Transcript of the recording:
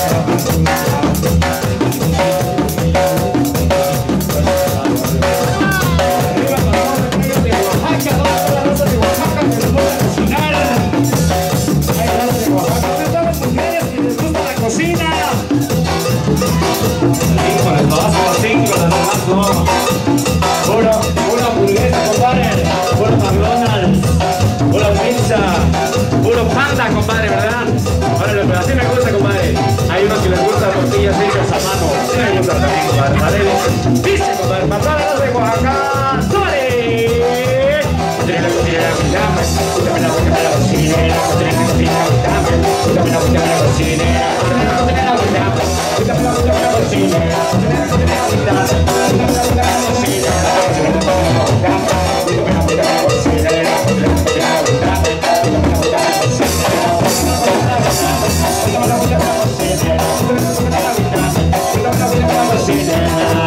Pura hamburguesa, compadre. Puro McDonald's. Pura pizza. Puro panda, compadre, ¿verdad? Órale, pero así me gusta, compadre. Hay unos que les gusta tortillas hechas a mano. Sí me gusta también, compadre. Vale. Dice, compadre, pasadas de Oaxaca. ¡Súbale! Tiene la cocinera, la cocinera, la